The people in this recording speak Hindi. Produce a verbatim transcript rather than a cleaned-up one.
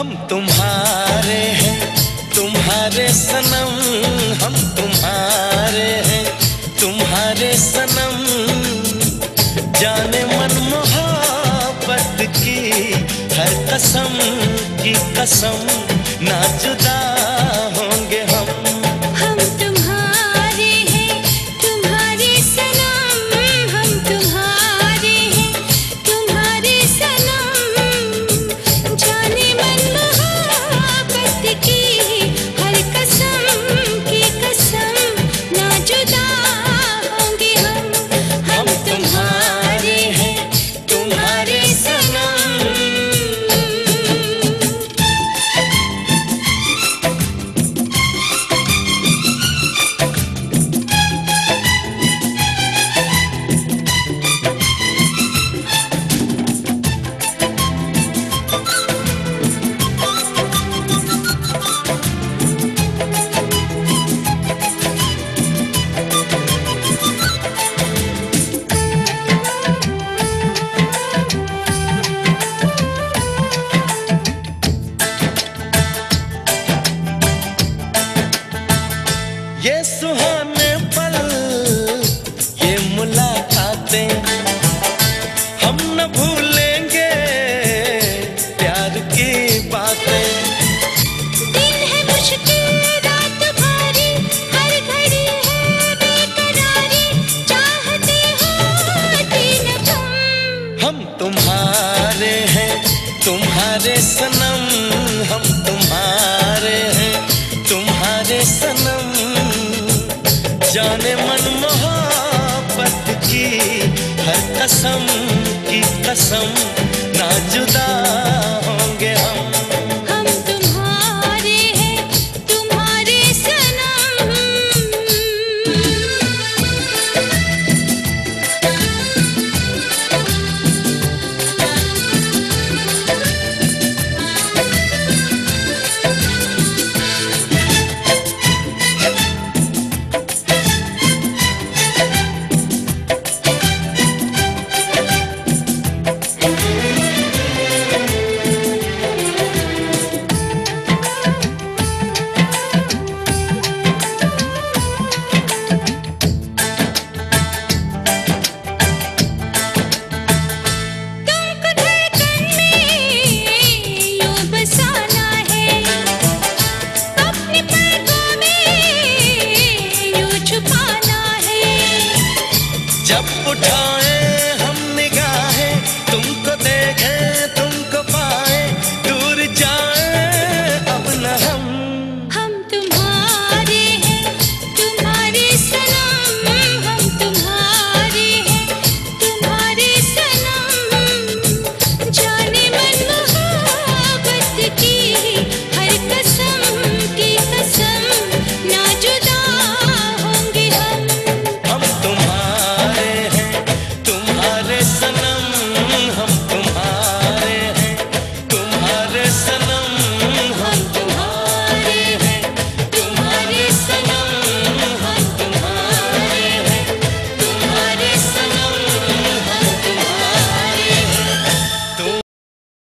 हम तुम्हारे हैं, तुम्हारे सनम, हम तुम्हारे हैं, तुम्हारे सनम। जाने मन मोहब्बत की हर कसम की कसम, ना जुदा होंगे हम। हम तुम्हारे हैं, तुम्हारे सनम, हम तुम्हारे हैं, तुम्हारे सनम। जाने मन मोहब्बत की हर कसम की कसम, ना जुदा होंगे हम। हम तुम्हारे हैं, तुम्हारे सनम। ये सुहाने पल, ये मुलाकातें, हम न भूलेंगे प्यार की बातें। दिन है मुश्किल, रात भारी, हर घड़ी है बेकरारी, चाहते हो दिन कम। हम तुम्हारे हैं, तुम्हारे सनम, हम तुम्हारे हैं, तुम्हारे सनम। जाने मन मोहब्बत की हर कसम की कसम, ना जुदा होंगे हम। हम तुम्हारे हैं, तुम्हारे सनम। जब उठाए हम निगाहें, तुमको देखें